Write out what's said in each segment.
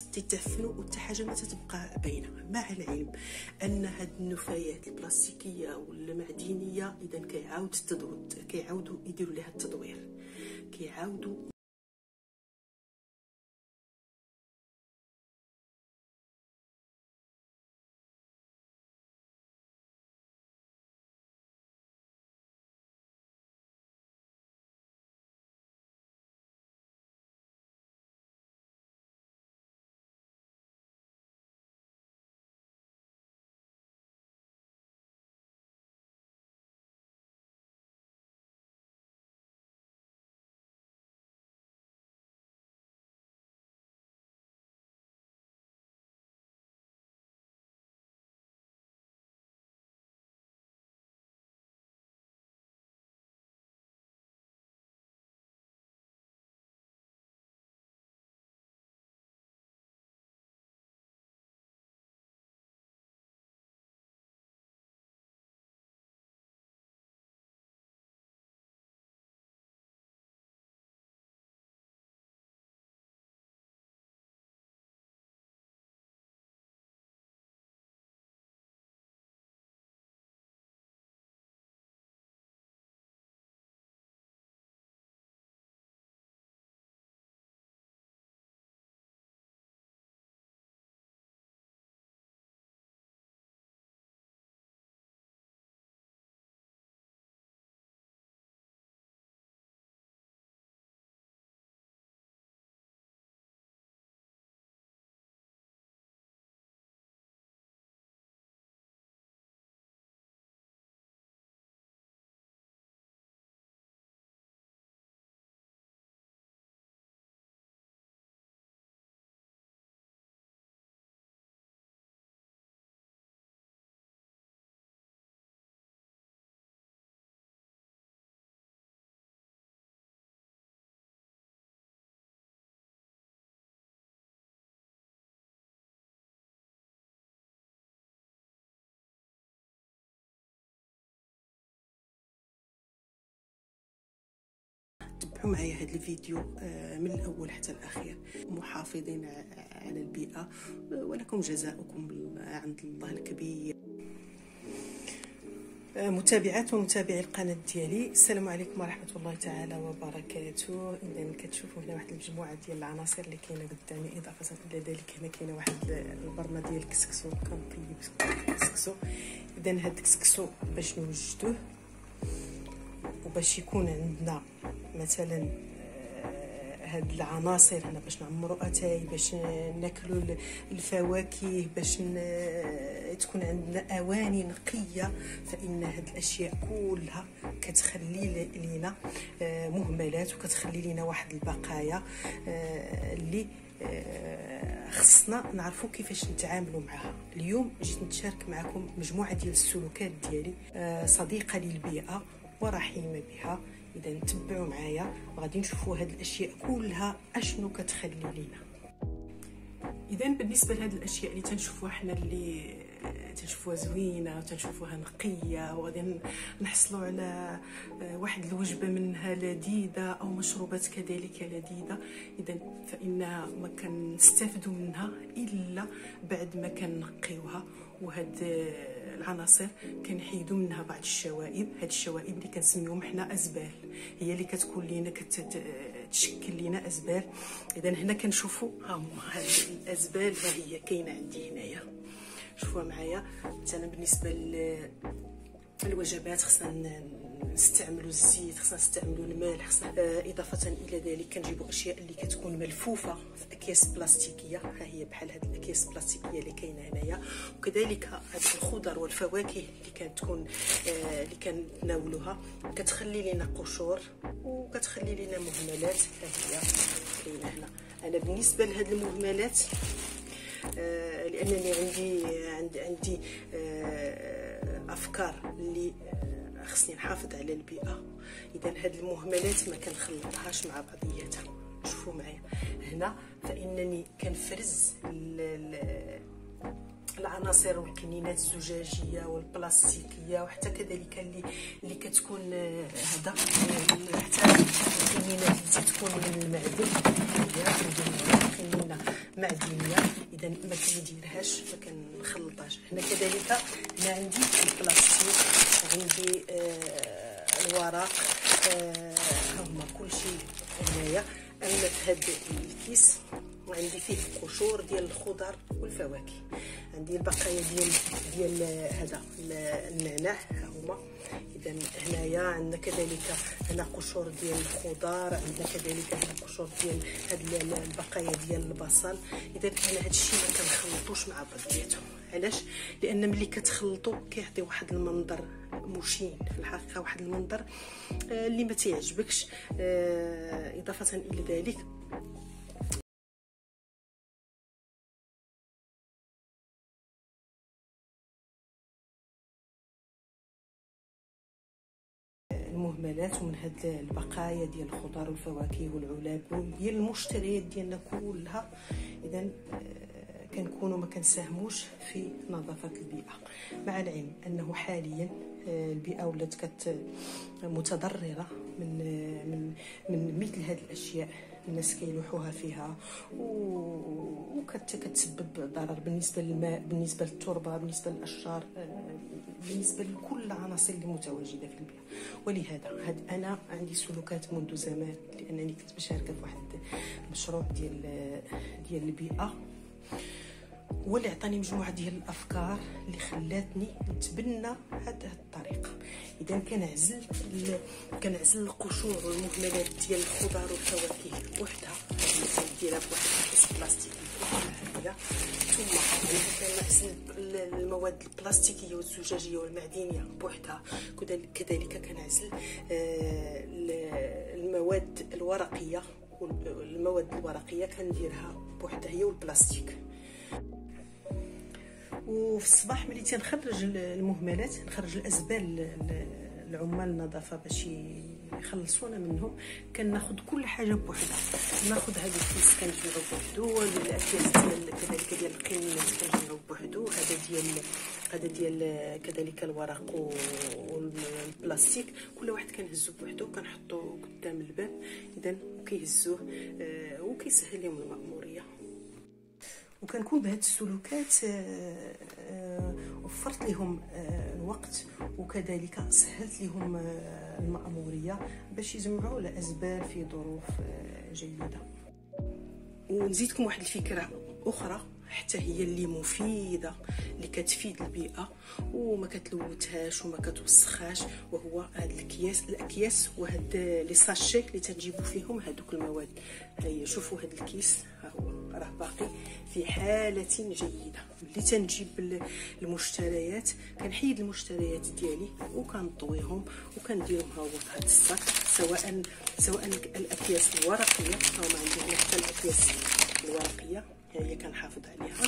تتعفنوا وحتى حاجه ما تتبقى باينه، مع العلم ان هاد النفايات البلاستيكيه والمعدنيه اذا كيعاودوا يديروا لها التدوير، كيعاودوا تبعوا معايا هذا الفيديو من الاول حتى الاخير، محافظين على البيئه ولكم جزاؤكم عند الله الكبير. متابعات ومتابعي القناه ديالي، السلام عليكم ورحمه الله تعالى وبركاته. اذا كتشوفوا هنا واحد المجموعه ديال العناصر اللي كاينه قدامي، اضافه الى ذلك هنا كاينه واحد البرمه ديال الكسكسو، كنطيب الكسكسو. اذا هذا الكسكسو باش نوجدوه وباش يكون عندنا مثلا هاد العناصر هنا باش نعمروا اتاي، باش ناكلوا الفواكه، باش تكون عندنا اواني نقيه، فان هاد الاشياء كلها كتخلي لينا مهملات وكتخلي لينا واحد البقايا اللي خصنا نعرفوا كيفاش نتعاملوا معها. اليوم جيت نتشارك معكم مجموعه ديال السلوكات ديالي صديقه للبيئه ورحيمه بها. اذا تبعوا معايا وغادي نشوفوا هاد الاشياء كلها اشنو كتخلي لينا. اذا بالنسبه لهاد الاشياء اللي تنشوفوها حنا، اللي تنشوفوها زوينه وتنشوفوها نقيه وغادي نحصلوا على واحد الوجبه منها لذيذه او مشروبات كذلك لذيذه، اذا فانها ما كنستافدوا منها الا بعد ما كنقيوها. وهاد العناصر كنحيدوا منها بعض الشوائب، هاد الشوائب اللي كنسميوهم حنا ازبال، هي اللي كتكون لينا تشكل لينا ازبال. اذا هنا كنشوفوا ها هما هاد الازبال، ها هي كاينه عندي هنايا، شوفوها معايا. مثلا بالنسبه للوجبات خصنا نستعملوا الزيت، خصنا نستعملوا الملح، خصنا اضافه الى ذلك كنجيبوا اشياء اللي كتكون ملفوفه في اكياس بلاستيكيه، ها هي بحال هاد الاكياس البلاستيكيه اللي كاينه هنايا. وكذلك هاد الخضر والفواكه اللي كتكون اللي كنتناولوها كتخلي لنا قشور وكتخلي لنا مهملات، ها هي كاينه هنا. انا بالنسبه لهاد المهملات لانني عندي افكار اللي خصني نحافظ على البيئه، اذا هاد المهملات ما كنخلطهاش مع بعضياتها. شوفوا معايا هنا، فانني كنفرز العناصر والكنينات الزجاجيه والبلاستيكيه، وحتى كذلك اللي كتكون هذا حتى الكنينات اللي تكون من المعدن، هي كنينه معدنيه، اذا ما كنديرهاش، ما كنخلطهاش. هنا كذلك هنا عندي البلاستيك، عندي الورق، ها هما كلشي هنايا. اما في هذا الكيس عندي فيه قشور ديال الخضر والفواكه، عندي البقايا ديال هذا النعناع، ها هما. اذا هنايا عندنا كذلك هنا قشور ديال الخضر، عندنا كذلك هنا قشور ديال هاد البقايا ديال البصل. اذا انا هادشي ما كنخلطوش مع بعضياتهم. علاش؟ لان ملي كتخلطوا كيعطي واحد المنظر مشين في الحقيقه، واحد المنظر اللي ما تيعجبكش. اضافه الى ذلك المهملات ومن هاد البقايا ديال الخضر والفواكه والعلاب ديال المشتريات ديالنا كلها. اذا كنكونوا ما كنساهموش في نظافه البيئه، مع العلم انه حاليا البيئه ولات متضرره من مثل هذه الاشياء. الناس كيلوحوها فيها وكتسبب ضرر بالنسبه للماء، بالنسبه للتربه، بالنسبه للاشجار، بالنسبه لكل العناصر اللي متواجده في البيئه. ولهذا انا عندي سلوكات منذ زمان، لانني كنت مشاركه في واحد المشروع ديال البيئه، هو اللي عطاني مجموعه ديال الافكار اللي خلاتني نتبنى هذه الطريقه. اذا كنعزل القشور والمهملات ديال الخضر والفواكه بوحدها، نديرها بواحد الكيس بلاستيكي بوحدها، ثم كنعزل المواد البلاستيكيه والزجاجيه والمعدنيه بوحدها. كذلك كنعزل المواد الورقيه، والمواد الورقيه كنديرها بوحدها هي والبلاستيك. وفي الصباح ملي تنخرج المهملات، نخرج الازبال العمال النظافه باش يخلصونا منهم، كناخذ كل حاجه بوحدها. ناخذ هذا الكيس كنجمعو بوحدو، الاكياس ديال كذلك ديال القنينات كنجمعو بوحدو، هذا ديال كذلك الورق والبلاستيك، كل واحد كنهزو بوحدو كنحطوه قدام الباب. اذا كيهزوه وكيسهل لهم المأموريه. وكنكون بهاد السلوكات وفرت لهم الوقت، وكذلك سهلت لهم المأمورية باش يجمعوا الأزبال في ظروف جيدة. ونزيدكم واحد الفكرة أخرى حتى هي اللي مفيدة، اللي كتفيد البيئة وما كتلوثهاش وما كتوسخاش، وهو هاد الأكياس وهاد لي ساشي اللي تنجيبوا فيهم هادوك المواد. هيا شوفوا هاد الكيس، ها هو راه باقي في حالة جيدة. ملي تنجيب المشتريات كنحيد المشتريات ديالي وكنطويهم وكنديرهم ها هو في هاد الصاك، سواء الأكياس الورقية، ها هما عندي هنا حتى الأكياس الورقية هي كنحافظ عليها،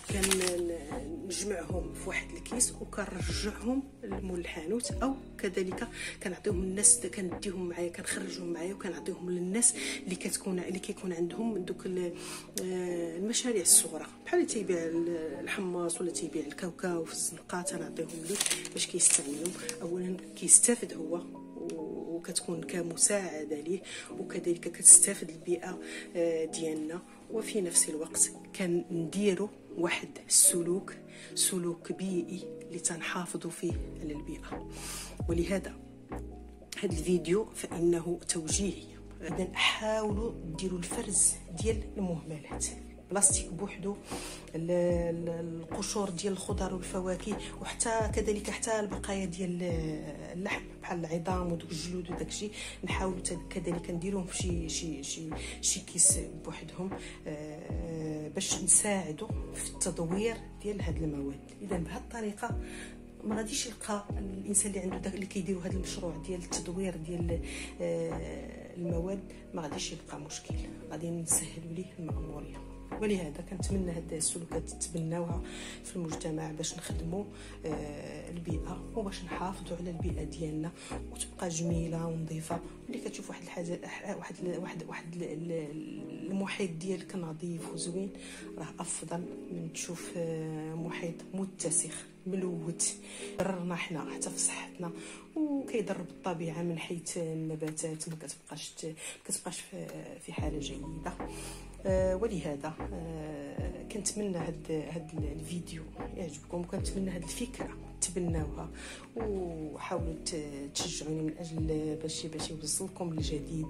كنجمعهم في واحد الكيس وكنرجعهم لمول الحانوت، او كذلك كنعطيهم للناس، كنديهم معايا، كنخرجهم معايا وكنعطيهم للناس اللي كيكون عندهم دوك المشاريع الصغرى، بحال اللي تيبيع الحماص ولا تيبيع الكاوكاو في الزنقه، تنعطيهم ليه باش كيستعملوا. اولا كيستافد هو وكتكون كمساعده ليه، وكذلك كتستافد البيئه ديالنا، وفي نفس الوقت كنديروا واحد سلوك بيئي اللي تنحافظوا فيه على البيئه. ولهذا هذا الفيديو فانه توجيهي. اذا حاولوا ديروا الفرز ديال المهملات، بلاستيك بوحدو، القشور ديال الخضر والفواكه، وحتى كذلك حتى البقايا ديال اللحم بحال العظام ودوك الجلود وداك الشيء، نحاولوا كذلك نديروهم في شي كيس بوحدهم باش نساعدوا في التدوير ديال هاد المواد. اذا بهذه الطريقه ما غاديش يلقى الانسان اللي عنده داك اللي كيديروا هذا المشروع ديال التدوير ديال المواد، ما غاديش يلقى مشكل، غادي نسهلوا ليه المأموريه. ولهذا كنتمنى هاد السلوكات تتبناوها في المجتمع باش نخدموا البيئه وباش نحافظوا على البيئه ديالنا وتبقى جميله ونظيفه. ملي كتشوف واحد الحاجه، واحد المحيط ديالك نظيف وزوين، راه افضل من تشوف محيط متسخ ملوث ضررنا حنا حتى في صحتنا وكيضر بالطبيعه من حيث النباتات ما كتبقاش في حاله جيده. ولهذا كنتمنى هاد الفيديو يعجبكم، وكنتمنى هاد الفكره تبناوها وحاولوا تشجعوني من اجل باش يوصلكم الجديد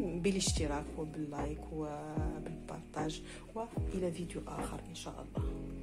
بالاشتراك وباللايك وبالبارطاج، والى فيديو اخر ان شاء الله.